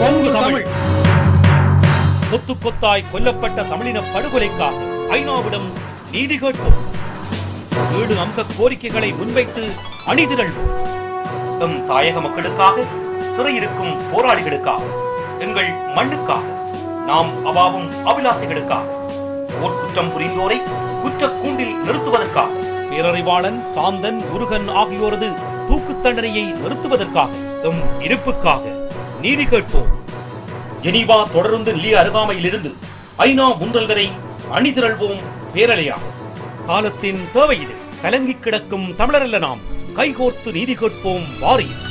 பொங்கு தமிழ். கொத்து கொத்தாய் கொல்லப்பட்ட தமிழின படுகொலைக்காக ஐநாவிடம் நீதி கேட்போம். 7 அம்ச கோரிக்கைகளை முன்வைத்து அணிதிரள்வோம். நம் தாயக மக்களுக்காக, சிறையிருக்கும் போராளிகளுக்காக, எங்கள் மண்ணுக்காக, நாம் அவாவும் அபிலாசைகளுக்காக, போர்க்குற்றம் புரிந்தோரை குற்ற கூண்டில் நிறுத்துவதற்காக, பேரறிவாளன், சாந்தன், முருகன் ஆகியோரது தூக்கு தண்டனையை நிறுத்துவதற்காக, எம் இருப்புக்காக நீதி கேட்போம். ஜெனீவா தொடர்ந்து நிலைய அருகாமையிலிருந்து ஐநா முன்றல் வரை அணிதிரள்வோம் பேரலையா. காலத்தின் தேவை இது. கலங்கி கிடக்கும் தமிழரல்ல நாம். கைகோர்த்து நீதி கேட்போம் வாரியம்.